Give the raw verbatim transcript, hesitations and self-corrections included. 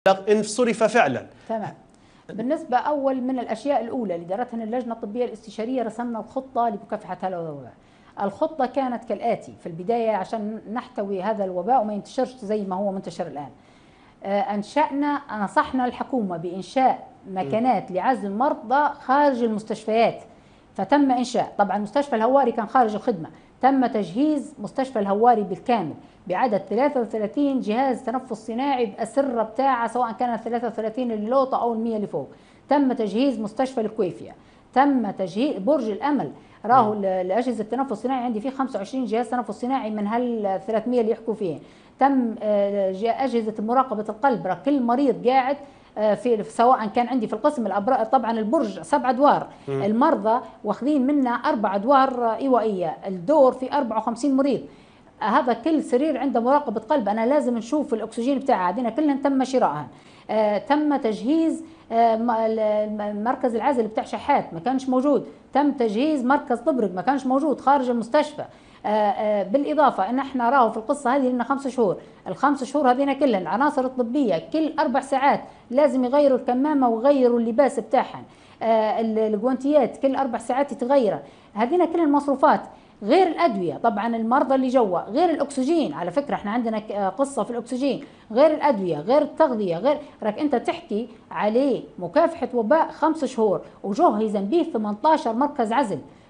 إن صرف فعلا. تمام. بالنسبة أول من الأشياء الأولى اللي دارتها اللجنة الطبية الاستشارية، رسمنا الخطة لمكافحة هذا الوباء. الخطة كانت كالآتي في البداية عشان نحتوي هذا الوباء وما ينتشرش زي ما هو منتشر الآن. أنشأنا نصحنا الحكومة بإنشاء مكانات لعزل المرضى خارج المستشفيات، فتم إنشاء. طبعا مستشفى الهواري كان خارج الخدمة، تم تجهيز مستشفى الهواري بالكامل بعدد ثلاثة وثلاثين جهاز تنفس صناعي بأسرة بتاعه، سواء كان ثلاثة وثلاثين اللوطة أو المية اللي فوق. تم تجهيز مستشفى الكويفية، تم تجهيز برج الأمل راهو لأجهزة التنفس الصناعي، عندي فيه خمسة وعشرين جهاز تنفس صناعي من هال ثلاثمية اللي يحكوا فيه. تم أجهزة مراقبة القلب، كل مريض قاعد في سواء كان عندي في القسم الأبراج. طبعا البرج سبع ادوار، المرضى واخذين منا اربع ادوار ايوائيه، الدور في أربعة وخمسين مريض. هذا كل سرير عنده مراقبه قلب، انا لازم نشوف الاكسجين بتاعها، هذين كلهم تم شرائها. آه تم تجهيز آه مركز العزل بتاع شحات، ما كانش موجود. تم تجهيز مركز طبرق، ما كانش موجود خارج المستشفى. آه آه بالاضافه ان احنا راهو في القصه هذه لنا خمس شهور، الخمس شهور هذين كلهم العناصر الطبيه كل اربع ساعات لازم يغيروا الكمامه ويغيروا اللباس بتاعهم. آه الجوانتيات كل اربع ساعات يتغير. هذين كل المصروفات غير الادويه، طبعا المرضى اللي جوا، غير الاكسجين. على فكره احنا عندنا قصه في الاكسجين، غير الادويه، غير التغذيه، غير راك انت تحكي عليه مكافحه وباء خمس شهور وجهز به ثمانية عشر مركز عزل.